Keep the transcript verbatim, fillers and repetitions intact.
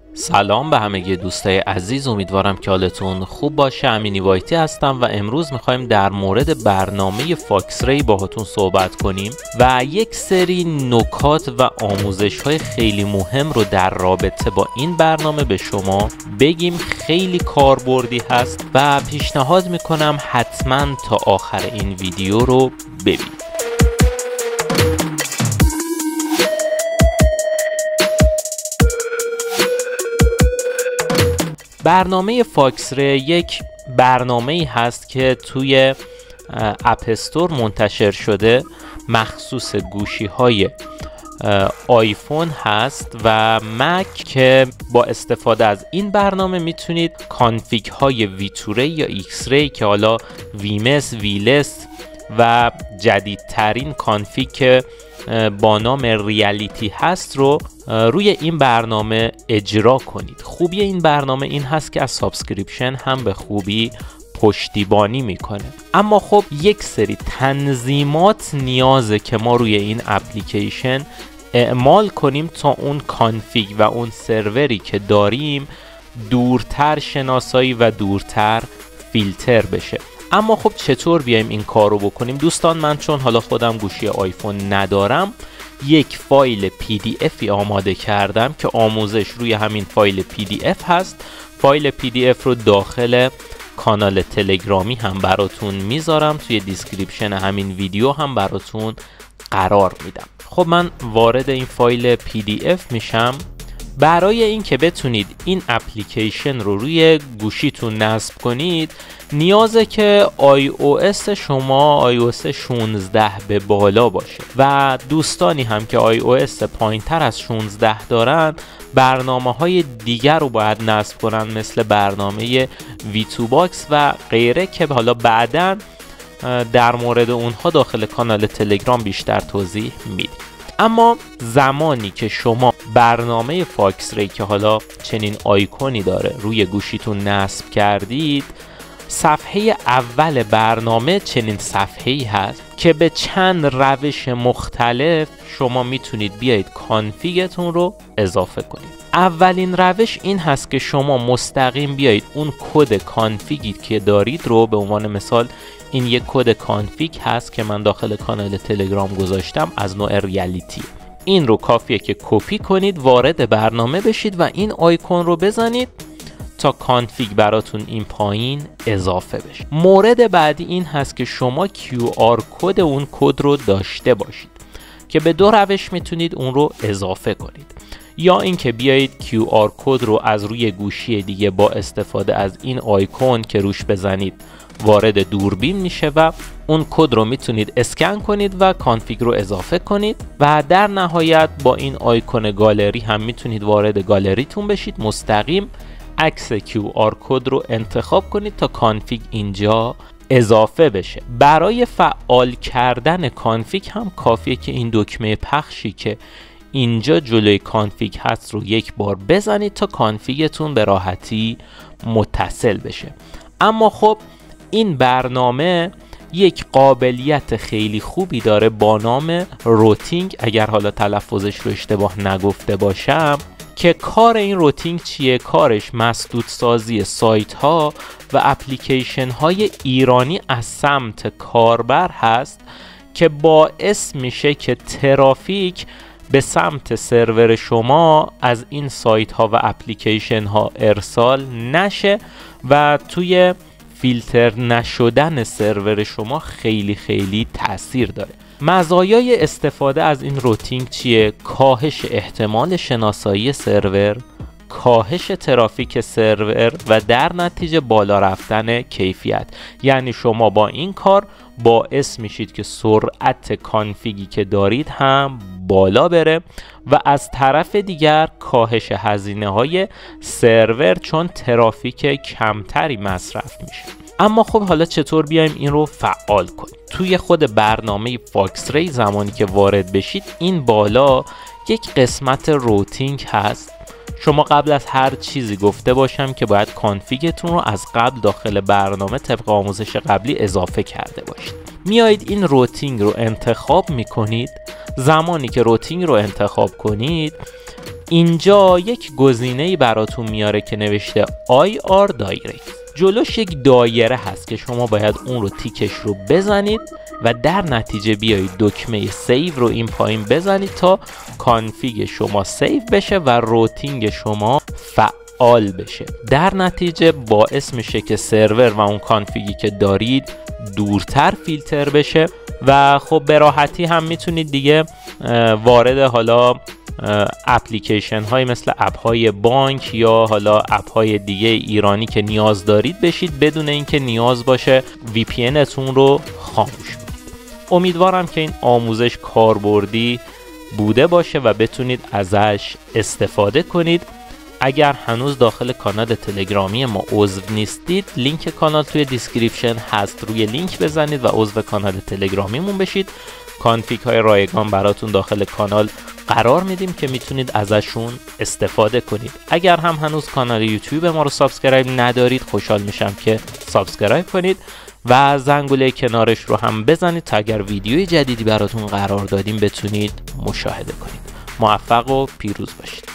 سلام به همگی دوستای عزیز، امیدوارم که حالتون خوب باشه. امینی وایتی هستم و امروز میخوایم در مورد برنامه فاکس ری باهاتون صحبت کنیم و یک سری نکات و آموزش های خیلی مهم رو در رابطه با این برنامه به شما بگیم. خیلی کاربردی هست و پیشنهاد میکنم حتما تا آخر این ویدیو رو ببینید. برنامه فاکس ری یک برنامه‌ای هست که توی اپ استور منتشر شده، مخصوص گوشی‌های آیفون هست و مک، که با استفاده از این برنامه میتونید کانفیگ های ویتوری یا ایکس ری که حالا ویمس، ویلس و جدیدترین کانفیگ که با نام ریالیتی هست رو روی این برنامه اجرا کنید. خوبی این برنامه این هست که از سابسکریپشن هم به خوبی پشتیبانی میکنه، اما خب یک سری تنظیمات نیازه که ما روی این اپلیکیشن اعمال کنیم تا اون کانفیگ و اون سروری که داریم دورتر شناسایی و دورتر فیلتر بشه. اما خب چطور بیایم این کار رو بکنیم؟ دوستان، من چون حالا خودم گوشی آیفون ندارم، یک فایل پی دی افی آماده کردم که آموزش روی همین فایل پی دی اف هست. فایل پی دی اف رو داخل کانال تلگرامی هم براتون میذارم، توی دیسکریپشن همین ویدیو هم براتون قرار میدم. خب من وارد این فایل پی دی اف میشم. برای اینکه بتونید این اپلیکیشن رو روی گوشیتون نصب کنید نیازه که آی او اس شما آی او اس شانزده به بالا باشه و دوستانی هم که آی او اس پایین تر از شانزده دارن برنامه های دیگر رو باید نصب کنن، مثل برنامه وی تو باکس و غیره که حالا بعداً در مورد اونها داخل کانال تلگرام بیشتر توضیح میدیم. اما زمانی که شما برنامه فاکس ری که حالا چنین آیکونی داره روی گوشیتون نصب کردید، صفحه اول برنامه چنین صفحه‌ای هست که به چند روش مختلف شما میتونید بیایید کانفیگتون رو اضافه کنید. اولین روش این هست که شما مستقیم بیایید اون کد کانفیگی که دارید رو، به عنوان مثال این یک کد کانفیگ هست که من داخل کانال تلگرام گذاشتم از نوع ریالیتی، این رو کافیه که کپی کنید، وارد برنامه بشید و این آیکون رو بزنید تا کانفیگ براتون این پایین اضافه بشه. مورد بعدی این هست که شما کیو آر کد اون کد رو داشته باشید که به دو روش میتونید اون رو اضافه کنید، یا اینکه بیایید کیو آر کد رو از روی گوشی دیگه با استفاده از این آیکون که روش بزنید وارد دوربین میشه و اون کد رو میتونید اسکن کنید و کانفیگ رو اضافه کنید و در نهایت با این آیکون گالری هم میتونید وارد گالریتون بشید، مستقیم عکس کیو آر کد رو انتخاب کنید تا کانفیگ اینجا اضافه بشه. برای فعال کردن کانفیگ هم کافیه که این دکمه پخشی که اینجا جلوی کانفیگ هست رو یک بار بزنید تا کانفیگتون به راحتی متصل بشه. اما خب این برنامه یک قابلیت خیلی خوبی داره با نام روتینگ، اگر حالا تلفظش رو اشتباه نگفته باشم، که کار این روتینگ چیه؟ کارش مسدود سازی سایت ها و اپلیکیشن های ایرانی از سمت کاربر هست که باعث میشه که ترافیک به سمت سرور شما از این سایت ها و اپلیکیشن ها ارسال نشه و توی فیلتر نشدن سرور شما خیلی خیلی تأثیر داره. مزایای استفاده از این روتینگ چیه؟ کاهش احتمال شناسایی سرور، کاهش ترافیک سرور و در نتیجه بالا رفتن کیفیت. یعنی شما با این کار باعث میشید که سرعت کانفیگی که دارید هم بالا بره و از طرف دیگر کاهش هزینه های سرور، چون ترافیک کمتری مصرف میشه. اما خب حالا چطور بیایم این رو فعال کنیم؟ توی خود برنامه فاکس ری زمانی که وارد بشید این بالا یک قسمت روتینگ هست. شما قبل از هر چیزی گفته باشم که باید کانفیگتون رو از قبل داخل برنامه طبق آموزش قبلی اضافه کرده باشید. میایید این روتینگ رو انتخاب میکنید. زمانی که روتینگ رو انتخاب کنید اینجا یک گزینه‌ای براتون میاره که نوشته آی آر دایرکت. جلوش یک دایره هست که شما باید اون رو تیکش رو بزنید و در نتیجه بیایید دکمه سیو رو این پایین بزنید تا کانفیگ شما سیو بشه و روتینگ شما فعال بشه. در نتیجه باعث میشه که سرور و اون کانفیگی که دارید دورتر فیلتر بشه و خب به راحتی هم میتونید دیگه وارد حالا اپلیکیشن های مثل اپ های بانک یا حالا اپ های دیگه ایرانی که نیاز دارید بشید بدون اینکه نیاز باشه وی پی ان تون رو خاموش کنید. امیدوارم که این آموزش کاربردی بوده باشه و بتونید ازش استفاده کنید. اگر هنوز داخل کانال تلگرامی ما عضو نیستید، لینک کانال توی دیسکریپشن هست، روی لینک بزنید و عضو کانال تلگرامیمون بشید. کانفیگ های رایگان براتون داخل کانال قرار میدیم که میتونید ازشون استفاده کنید. اگر هم هنوز کانال یوتیوب ما رو سابسکرایب ندارید، خوشحال میشم که سابسکرایب کنید و زنگوله کنارش رو هم بزنید تا اگر ویدیوی جدیدی براتون قرار دادیم بتونید مشاهده کنید. موفق و پیروز باشید.